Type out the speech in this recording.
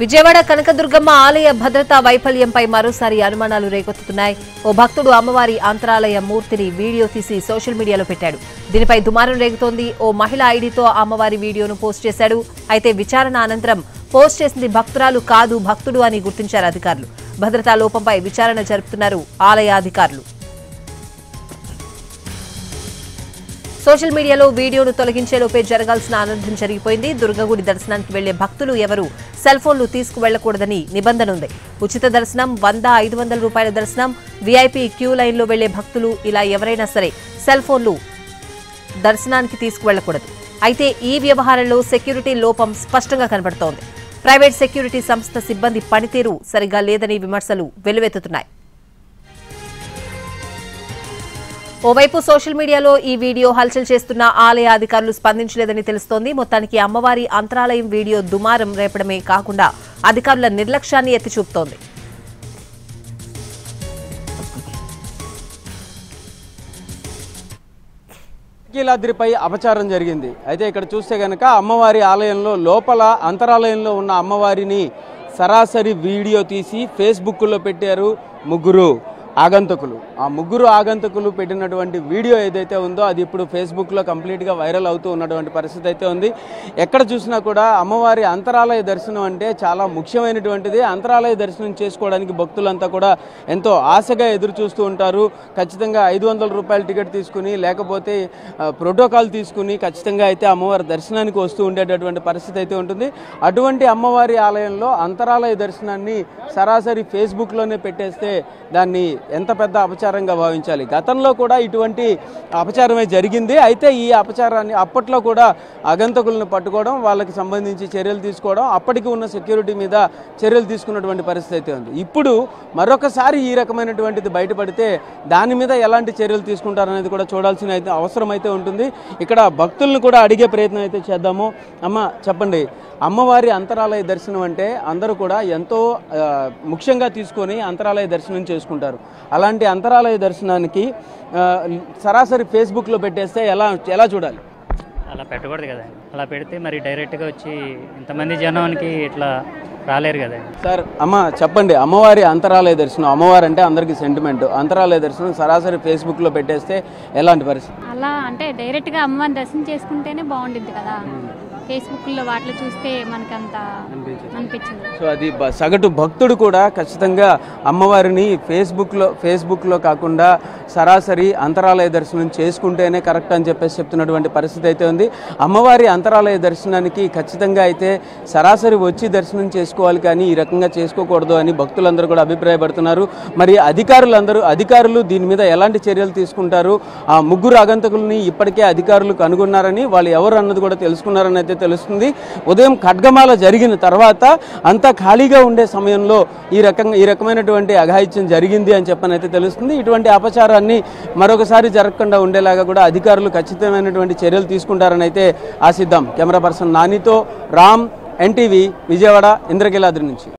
విజయవాడ కనకదుర్గమ్మ ఆలయ భద్రతా వైఫల్యంపై మరోసారి అనుమానాలు రేకెత్తుతున్నాయి. ఓ భక్తుడు అమ్మవారి అంతరాలయ మూర్తిని వీడియో తీసి సోషల్ మీడియాలో పెట్టాడు. దీనిపై దుమారం రేగుతోంది. ఓ మహిళ ఐడితో అమ్మవారి వీడియోను పోస్ట్ చేశాడు. అయితే విచారణ అనంతరం పోస్ట్ చేసింది భక్తురాలు కాదు, భక్తుడు అని గుర్తించారు అధికారులు. భద్రతా లోపంపై విచారణ జరుపుతున్నారు ఆలయ అధికారులు. సోషల్ మీడియాలో వీడియోను తొలగించేలోపే జరగాల్సిన అనర్థం జరిగిపోయింది. దుర్గగుడి దర్శనానికి వెళ్లే భక్తులు ఎవరూ సెల్ ఫోన్లు తీసుకువెళ్లకూడదని నిబంధన ఉంది. ఉచిత దర్శనం, 100-500 రూపాయల దర్శనం, వీఐపీ క్యూ లైన్లో వెళ్లే భక్తులు ఇలా ఎవరైనా సరే సెల్ ఫోన్లు దర్శనానికి తీసుకువెళ్లకూడదు. అయితే ఈ వ్యవహారంలో సెక్యూరిటీ లోపం స్పష్టంగా కనబడుతోంది. ప్రైవేట్ సెక్యూరిటీ సంస్థ సిబ్బంది పనితీరు సరిగా లేదని విమర్శలు వెల్లువెత్తుతున్నాయి. ఓవైపు సోషల్ మీడియాలో ఈ వీడియో హల్చల్ చేస్తున్న ఆలయ అధికారులు స్పందించలేదని తెలుస్తోంది. మొత్తానికి అమ్మవారి అంతరాలయం వీడియో దుమారం రేపడమే కాకుండా అధికారుల నిర్లక్ష్యాన్ని ఎత్తిచూపుతోంది. కీలాద్రిపై అపచారం జరిగింది. అయితే ఇక్కడ చూస్తే గనక అమ్మవారి ఆలయంలో లోపల అంతరాలయంలో ఉన్న అమ్మవారిని సరాసరి వీడియో తీసి ఫేస్బుక్లో పెట్టారు ముగ్గురు ఆగంతకులు. ఆ ముగ్గురు ఆగంతకులు పెట్టినటువంటి వీడియో ఏదైతే ఉందో అది ఇప్పుడు ఫేస్బుక్లో కంప్లీట్గా వైరల్ అవుతూ ఉన్నటువంటి పరిస్థితి అయితే ఉంది. ఎక్కడ చూసినా కూడా అమ్మవారి అంతరాలయ దర్శనం అంటే చాలా ముఖ్యమైనటువంటిది. అంతరాలయ దర్శనం చేసుకోవడానికి భక్తులంతా కూడా ఎంతో ఆశగా ఎదురు చూస్తూ ఉంటారు. ఖచ్చితంగా 500 రూపాయల టికెట్ తీసుకుని లేకపోతే ప్రోటోకాల్ తీసుకుని ఖచ్చితంగా అయితే అమ్మవారి దర్శనానికి వస్తూ ఉండేటటువంటి పరిస్థితి అయితే ఉంటుంది. అటువంటి అమ్మవారి ఆలయంలో అంతరాలయ దర్శనాన్ని సరాసరి ఫేస్బుక్లోనే పెట్టేస్తే దాన్ని ఎంత పెద్ద అపచారంగా భావించాలి. గతంలో కూడా ఇటువంటి అపచారమే జరిగింది. అయితే ఈ అపచారాన్ని అప్పట్లో కూడా ఆగంతకులను పట్టుకోవడం, వాళ్ళకి సంబంధించి చర్యలు తీసుకోవడం, అప్పటికి ఉన్న సెక్యూరిటీ మీద చర్యలు తీసుకున్నటువంటి పరిస్థితి అయితే ఉంది. ఇప్పుడు మరొకసారి ఈ రకమైనటువంటిది బయటపడితే దాని మీద ఎలాంటి చర్యలు తీసుకుంటారనేది కూడా చూడాల్సిన అయితే అవసరం అయితే ఉంటుంది. ఇక్కడ భక్తులను కూడా అడిగే ప్రయత్నం అయితే చేద్దాము. అమ్మ చెప్పండి, అమ్మవారి అంతరాలయ దర్శనం అంటే అందరూ కూడా ఎంతో ముఖ్యంగా తీసుకొని అంతరాలయ దర్శనం చేసుకుంటారు. అలాంటి అంతరాలయ దర్శనానికి సరాసరి ఫేస్బుక్లో పెట్టేస్తే ఎలా చూడాలి? అలా పెట్టకూడదు కదా. అలా పెడితే మరి డైరెక్ట్గా వచ్చి ఇంతమంది జనానికి ఇట్లా రాలేరు కదా. సార్ అమ్మ చెప్పండి, అమ్మవారి అంతరాలయ దర్శనం, అమ్మవారు అంటే అందరికీ సెంటిమెంట్, అంతరాలయ దర్శనం సరాసరి ఫేస్బుక్లో పెట్టేస్తే ఎలాంటి పరిస్థితి? అలా అంటే డైరెక్ట్గా అమ్మవారిని దర్శనం చేసుకుంటేనే బాగుంటుంది కదా. ఫేస్బుక్లో వాటిలో చూస్తే మనకు అంత అనిపించింది. సో అది సగటు భక్తుడు కూడా ఖచ్చితంగా అమ్మవారిని ఫేస్బుక్లో కాకుండా సరాసరి అంతరాలయ దర్శనం చేసుకుంటేనే కరెక్ట్ అని చెప్పేసి చెప్తున్నటువంటి పరిస్థితి అయితే ఉంది. అమ్మవారి అంతరాలయ దర్శనానికి ఖచ్చితంగా అయితే సరాసరి వచ్చి దర్శనం చేసుకోవాలి, కానీ ఈ రకంగా చేసుకోకూడదు అని భక్తులందరూ కూడా అభిప్రాయపడుతున్నారు. మరి అధికారులు దీని మీద ఎలాంటి చర్యలు తీసుకుంటారు? ఆ ముగ్గురు ఆగంతకుల్ని ఇప్పటికే అధికారులు కనుగొన్నారని, వాళ్ళు ఎవరు అన్నది కూడా తెలుసుకున్నారని అయితే తెలుస్తుంది. ఉదయం ఖడ్గమాల జరిగిన తర్వాత అంతా ఖాళీగా ఉండే సమయంలో ఈ రకమైనటువంటి అఘాయిత్యం జరిగింది అని చెప్పనైతే తెలుస్తుంది. ఇటువంటి అపచారాన్ని మరొకసారి జరగకుండా ఉండేలాగా కూడా అధికారులు ఖచ్చితమైనటువంటి చర్యలు తీసుకుంటారని అయితే ఆశిద్దాం. కెమెరా పర్సన్ నానితో రామ్, ఎన్టీవీ, విజయవాడ, ఇంద్రకీలాద్రి నుంచి.